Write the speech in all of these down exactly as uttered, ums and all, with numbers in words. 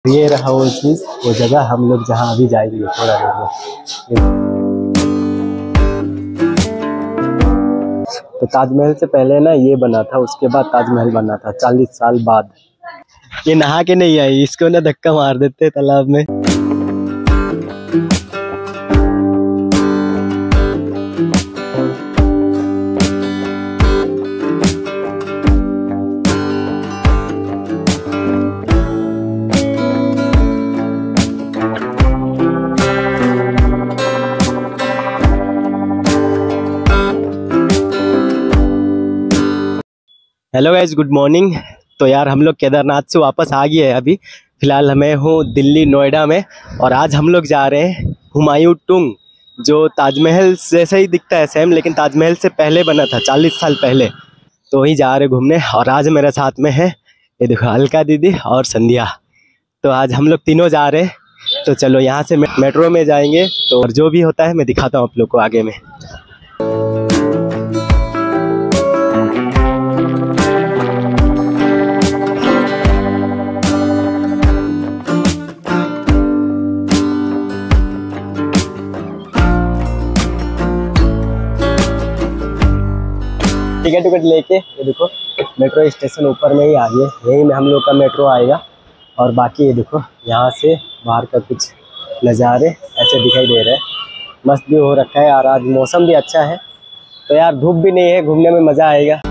ये रहा वो चीज़, वो जगह हम लोग जहाँ अभी जाएंगे थोड़ा देर में। तो ताजमहल से पहले ना ये बना था, उसके बाद ताजमहल बना था चालीस साल बाद। ये नहा के नहीं आई, इसको ना धक्का मार देते तालाब में। Hello guys, good morning. तो यार हम लोग केदारनाथ से वापस आ गए हैं अभी। फ़िलहाल मैं हूँ दिल्ली नोएडा में, और आज हम लोग जा रहे हैं हुमायूं टुंग, जो ताजमहल जैसा ही दिखता है सेम, लेकिन ताजमहल से पहले बना था चालीस साल पहले। तो वहीं जा रहे घूमने, और आज मेरे साथ में है ये देखो अलका दीदी और संध्या। तो आज हम लोग तीनों जा रहे हैं। तो चलो यहाँ से मेट्रो में जाएंगे, तो और जो भी होता है मैं दिखाता हूँ आप लोग को आगे में। टिकट विकट लेके ये देखो मेट्रो स्टेशन ऊपर में ही आ गए, यहीं में हम लोग का मेट्रो आएगा। और बाकी ये देखो यहाँ से बाहर का कुछ नज़ारे ऐसे दिखाई दे रहे हैं, मस्त भी हो रखा है। और आज मौसम भी अच्छा है, तो यार धूप भी नहीं है, घूमने में मज़ा आएगा।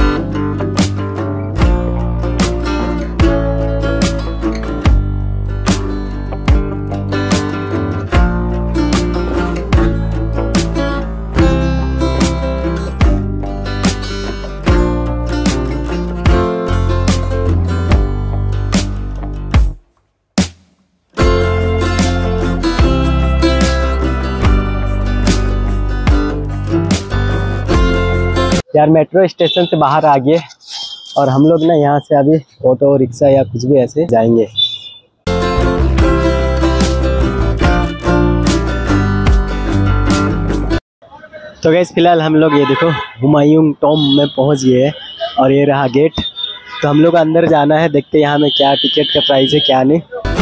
यार मेट्रो स्टेशन से बाहर आ गए, और हम लोग ना यहाँ से अभी ऑटो रिक्शा या कुछ भी ऐसे जाएंगे। तो गैस फिलहाल हम लोग ये देखो हुमायूं टॉम्ब में पहुँच गए हैं, और ये रहा गेट। तो हम लोग अंदर जाना है, देखते हैं यहाँ में क्या टिकट का प्राइस है क्या नहीं।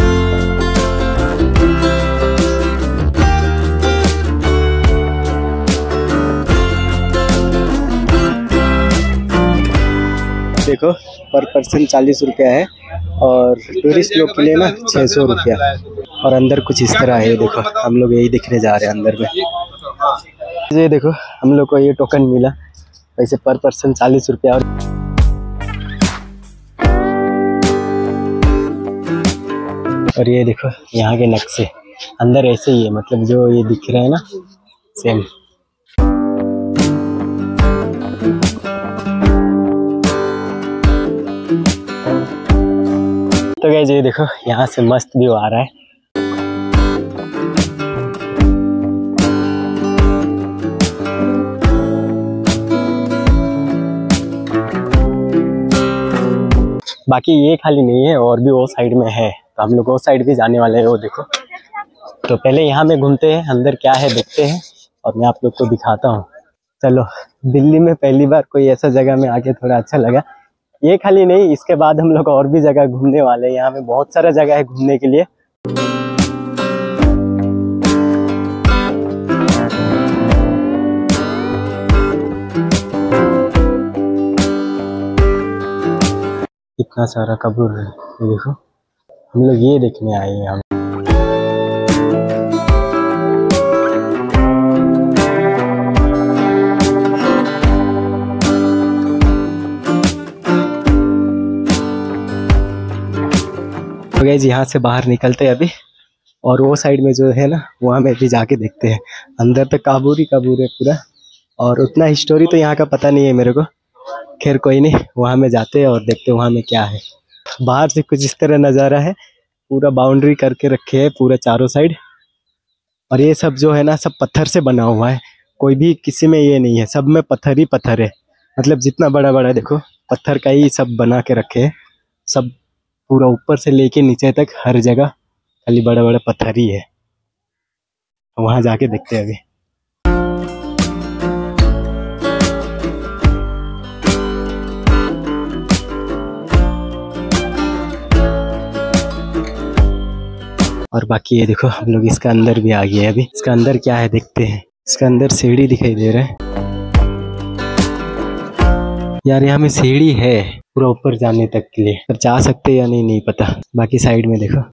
देखो पर पर्सन चालीस रुपया है, और टूरिस्ट लोग के लिए ना छः सौ रुपया। और अंदर कुछ इस तरह है, देखो हम लोग यही दिखने जा रहे हैं अंदर में। ये देखो हम लोग को ये टोकन मिला, वैसे पर पर्सन चालीस रुपया। और और ये देखो यहाँ के नक्शे अंदर ऐसे ही है, मतलब जो ये दिख रहा है ना सेम। तो गाइस ये देखो यहाँ से मस्त व्यू आ रहा है। बाकी ये खाली नहीं है, और भी वो साइड में है, तो हम लोग वो साइड भी जाने वाले हैं। वो देखो, तो पहले यहाँ में घूमते हैं, अंदर क्या है देखते हैं, और मैं आप लोग को दिखाता हूँ। चलो, दिल्ली में पहली बार कोई ऐसा जगह में आके थोड़ा अच्छा लगा। ये खाली नहीं, इसके बाद हम लोग और भी जगह घूमने वाले हैं। यहाँ पे बहुत सारा जगह है घूमने के लिए। इतना सारा कब्र है, ये देखो हम लोग ये देखने आए हैं। हम तो गाइस यहाँ से बाहर निकलते हैं अभी, और वो साइड में जो है ना वहाँ में भी जाके देखते हैं। अंदर तो काबूर ही काबूर है पूरा, और उतना हिस्टोरी तो यहाँ का पता नहीं है मेरे को। खैर कोई नहीं, वहाँ में जाते हैं और देखते हैं वहाँ में क्या है। बाहर से कुछ इस तरह नज़ारा है, पूरा बाउंड्री करके रखे है पूरा चारों साइड। और ये सब जो है ना सब पत्थर से बना हुआ है, कोई भी किसी में ये नहीं है, सब में पत्थर ही पत्थर है। मतलब जितना बड़ा बड़ा देखो पत्थर का ही सब बना के रखे है, सब पूरा ऊपर से लेके नीचे तक हर जगह खाली बड़ा बड़ा पत्थर ही है। वहाँ जाके देखते हैं अभी। और बाकी ये देखो हम लोग इसका अंदर भी आ गए। अभी इसका अंदर क्या है देखते हैं। इसका अंदर सीढ़ी दिखाई दे रहा है यार, यहाँ में सीढ़ी है पूरा ऊपर जाने तक के लिए, पर जा सकते या नहीं नहीं पता। बाकी साइड में देखो,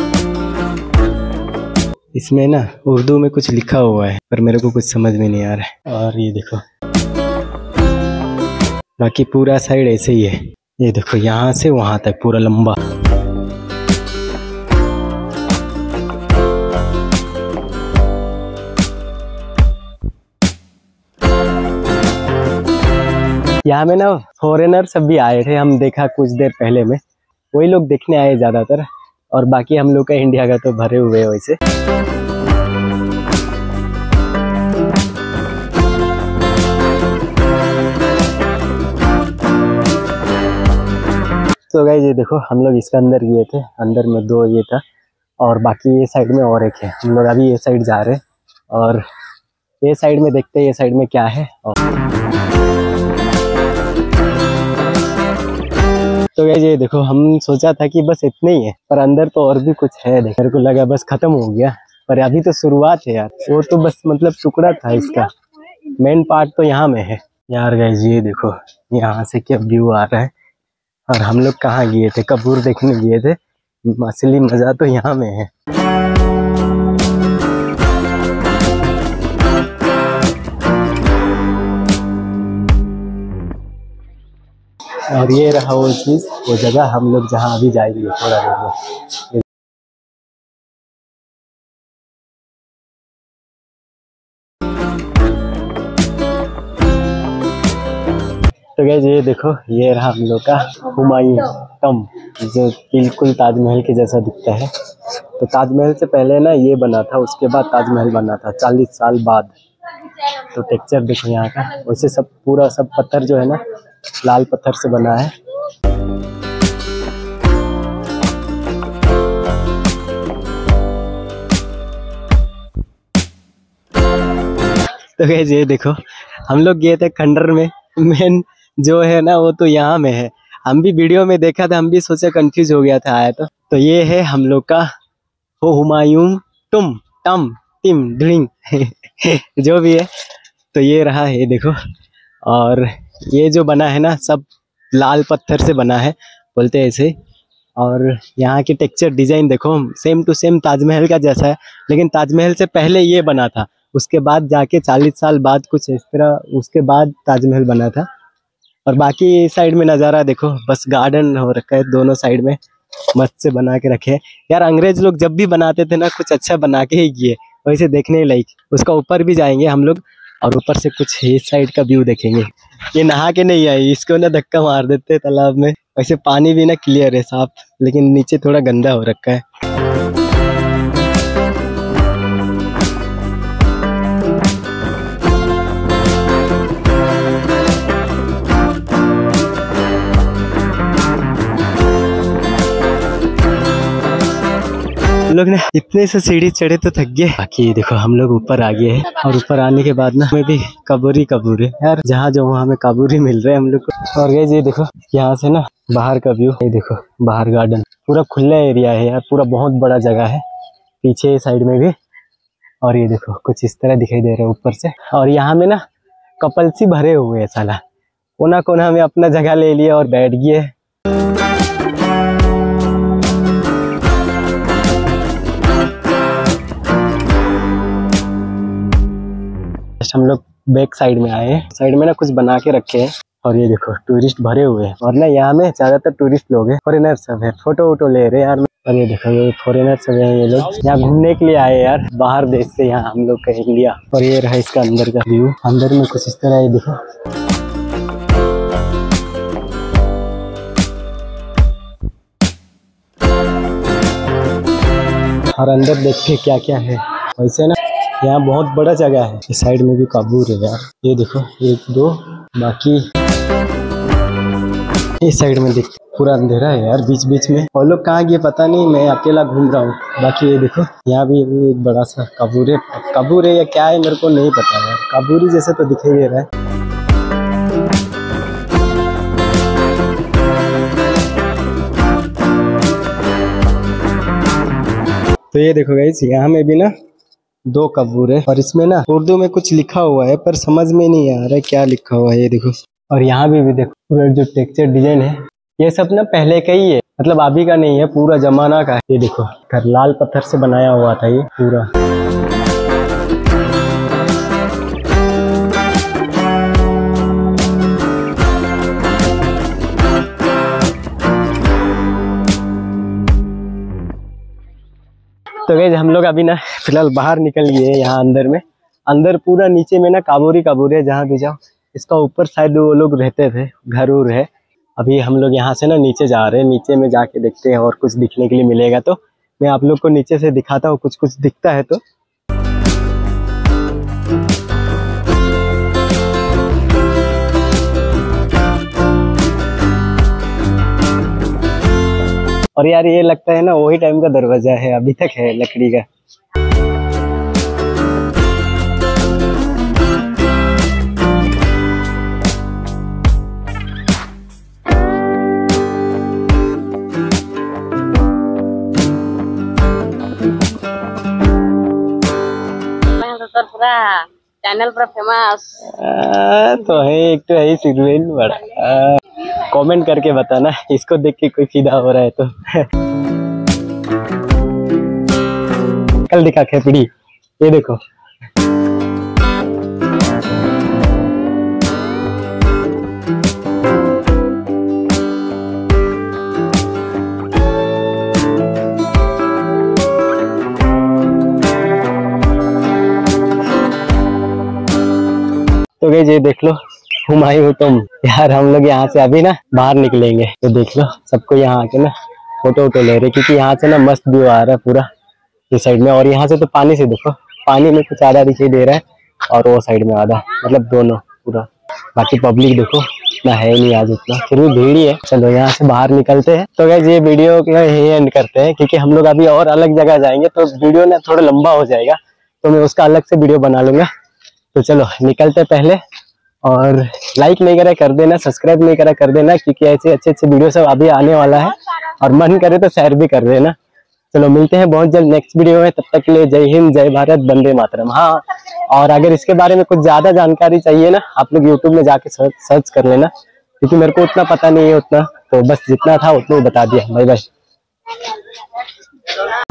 इसमें ना उर्दू में कुछ लिखा हुआ है पर मेरे को कुछ समझ में नहीं आ रहा है। और ये देखो बाकी पूरा साइड ऐसे ही है। ये देखो यहाँ से वहां तक पूरा लंबा। यहाँ में ना फॉरेनर सब भी आए थे, हम देखा कुछ देर पहले में, वही लोग देखने आए ज्यादातर, और बाकी हम लोग का इंडिया का तो भरे हुए हैं वैसे। तो गाइस ये देखो हम लोग इसका अंदर गए थे, अंदर में दो ये था और बाकी ये साइड में और एक है। हम लोग अभी ये साइड जा रहे हैं और ये साइड में देखते हैं ये साइड में क्या है। और तो गाइस ये देखो हम सोचा था कि बस इतना ही है, पर अंदर तो और भी कुछ है। देख मेरे को लगा बस खत्म हो गया, पर अभी तो शुरुआत है यार। वो तो बस मतलब टुकड़ा था, इसका मेन पार्ट तो यहाँ में है यार। गाइस ये देखो यहाँ से क्या व्यू आ रहा है। और हम लोग कहाँ गए थे, कपूर देखने गए थे, असली मजा तो यहाँ में है। और ये रहा वो चीज, वो जगह हम लोग जहाँ अभी जाएंगे थोड़ा देर में। तो गाइस ये देखो ये रहा हम लोग का हुमायूं टॉम, जो बिल्कुल ताजमहल के जैसा दिखता है। तो ताजमहल से पहले ना ये बना था, उसके बाद ताजमहल बना था चालीस साल बाद। तो टेक्सचर देखो यहाँ का, वैसे सब पूरा सब पत्थर जो है ना लाल पत्थर से बना है। तो गाइस ये देखो हम लोग गए थे खंडर में, मेन जो है ना वो तो यहाँ में है। हम भी वीडियो में देखा था, हम भी सोचा कंफ्यूज हो गया था आया तो। तो ये है हम लोग का हो हुमायूं टुम टम टिम ड्रिंग जो भी है। तो ये रहा है देखो, और ये जो बना है ना सब लाल पत्थर से बना है बोलते हैं ऐसे। और यहाँ की टेक्सचर डिजाइन देखो सेम टू सेम ताजमहल का जैसा है, लेकिन ताजमहल से पहले ये बना था, उसके बाद जाके चालीस साल बाद कुछ इस तरह उसके बाद ताजमहल बना था। और बाकी साइड में नज़ारा देखो, बस गार्डन हो रखा है दोनों साइड में, मस्त से बना के रखे हैं यार। अंग्रेज लोग जब भी बनाते थे ना कुछ अच्छा बना के ही किए, वैसे देखने लायक। उसका ऊपर भी जाएंगे हम लोग और ऊपर से कुछ इस साइड का व्यू देखेंगे। ये नहा के नहीं आई, इसको ना धक्का मार देते हैं तालाब में। वैसे पानी भी ना क्लियर है साफ, लेकिन नीचे थोड़ा गंदा हो रखा है। लोग ने इतने से सीढ़ी चढ़े तो थक गए। बाकी देखो हम लोग ऊपर आ गए हैं और ऊपर आने के बाद ना हमें भी कबूरी कबूर है यार, जहाँ जो वहाँ हमें कबूरी मिल रहे हैं हम लोग को। और गाइस ये देखो यहाँ से ना बाहर का व्यू, ये देखो बाहर गार्डन पूरा खुला एरिया है यार, पूरा बहुत बड़ा जगह है पीछे साइड में भी। और ये देखो कुछ इस तरह दिखाई दे रहा है ऊपर से। और यहाँ में ना कपल्स ही भरे हुए है साला, कोना कोना में अपना जगह ले लिया और बैठ गए। हम लोग बैक साइड में आए हैं, साइड में ना कुछ बना के रखे हैं। और ये देखो टूरिस्ट भरे हुए हैं, और ना यहाँ में ज्यादातर टूरिस्ट लोग हैं, फॉरेनर सब है, फोटो वोटो ले रहे हैं यार। और ये देखो ये फॉरेनर सब है, ये लोग यहाँ घूमने के लिए आए यार बाहर देश से, यहाँ हम लोग का इंडिया। और ये रहा इसका अंदर का व्यू, अंदर में कुछ इस तरह ये देखो। और अंदर देखते क्या क्या है। वैसे ना यहाँ बहुत बड़ा जगह है, इस साइड में भी कबूर है यार, ये देखो एक दो। बाकी इस साइड में देख पूरा अंधेरा है यार बीच बीच में, और लोग कहाँ गए पता नहीं, मैं अकेला घूम रहा हूँ। बाकी ये देखो यहाँ भी एक बड़ा सा कबूर है, कबूर है या क्या है मेरे को नहीं पता यार, कबूरी जैसा तो दिखाई दे रहा है। तो ये देखो गाइस, यहाँ में भी ना दो कबूर है और इसमें ना उर्दू में कुछ लिखा हुआ है पर समझ में नहीं आ रहा है क्या लिखा हुआ है। ये देखो, और यहाँ भी भी देखो पूरा जो टेक्सचर डिजाइन है ये सब ना पहले का ही है, मतलब अभी का नहीं है, पूरा जमाना का है। ये देखो घर लाल पत्थर से बनाया हुआ था ये पूरा। तो गाइस हम लोग अभी ना फिलहाल बाहर निकल गए यहाँ अंदर में। अंदर पूरा नीचे में ना काबूरी काबूरी है, जहाँ भी जाओ। इसका ऊपर शायद वो लोग रहते थे, घर उर है। अभी हम लोग यहाँ से ना नीचे जा रहे हैं, नीचे में जाके देखते हैं और कुछ दिखने के लिए मिलेगा तो मैं आप लोग को नीचे से दिखाता हूँ, कुछ कुछ दिखता है तो। और यार ये लगता है ना वही टाइम का दरवाजा है, अभी तक है लकड़ी का। तो पूरा चैनल पूरा फेमस तो है, एक तो है सीरियल बड़ा। कमेंट करके बताना इसको देख के कोई फिदा हो रहा है तो। कल दिखा खेपड़ी, ये देखो। तो गाइस ये देख लो, हुमायूं तुम। यार हम लोग यहाँ से अभी ना बाहर निकलेंगे तो देख लो सबको यहाँ आके ना फोटो वोटो ले रहे, क्योंकि यहाँ से ना मस्त व्यू आ रहा है पूरा इस साइड में। और यहाँ से तो पानी से देखो, पानी में कुछ आधा दिखाई दे रहा है और वो साइड में आधा, मतलब दोनों पूरा। बाकी पब्लिक देखो इतना है नहीं आज उतना, फिर भी भीड़ ही है। चलो यहाँ से बाहर निकलते हैं। तो गाइस ये वीडियो को यही एंड करते हैं, क्योंकि हम लोग अभी और अलग जगह जाएंगे तो वीडियो ना थोड़ा लंबा हो जाएगा, तो मैं उसका अलग से वीडियो बना लूंगा। तो चलो निकलते पहले, और लाइक नहीं करा कर देना, सब्सक्राइब नहीं करा कर देना, क्योंकि ऐसे अच्छे अच्छे वीडियो सब अभी आने वाला है। और मन करे तो शेयर भी कर देना। चलो मिलते हैं बहुत जल्द नेक्स्ट वीडियो में, तब तक के लिए जय हिंद, जय भारत, वंदे मातरम। हाँ, और अगर इसके बारे में कुछ ज्यादा जानकारी चाहिए ना, आप लोग यूट्यूब में जाके सर्च सर्च कर लेना, क्योंकि मेरे को उतना पता नहीं है उतना, तो बस जितना था उतना ही बता दिया। Bye bye.